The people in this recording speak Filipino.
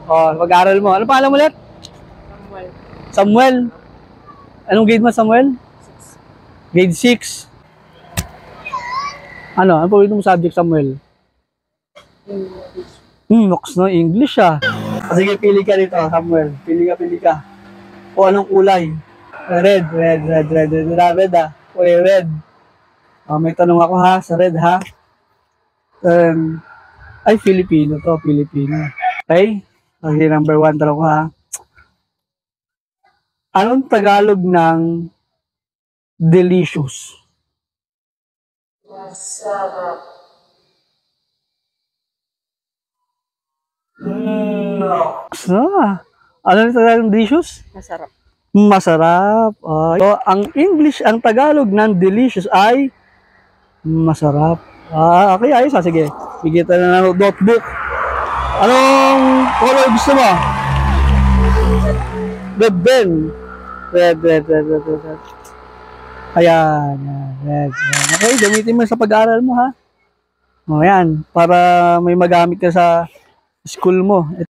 Oh, pag-aaral mo. Ano pangalan mo ulit? Samuel. Samuel. Anong grade mo, Samuel? 6. Grade 6. Ano paborito mong subject, Samuel? English. Nox no, English ah. Sige, pili ka dito, Samuel. Pili ka. O anong kulay? Red ah. Kulay red. May tanong ako ha, sa red ha. Ay, Filipino to, Filipino. Okay? Okay, number 1 tanong ko ha. Anong Tagalog ng delicious? Masarap. Ano yung Tagalog ng delicious? Masarap. Masarap. So, ang English, ang Tagalog ng delicious ay masarap. Okay, ayos ha. Sige, bigyan tayo na ng notebook. Anong color gusto mo? Red pen. Red. Ayan. Red. Okay, gamitin mo sa pag-aaral mo ha. O, yan. Para may magamit ka sa school mo.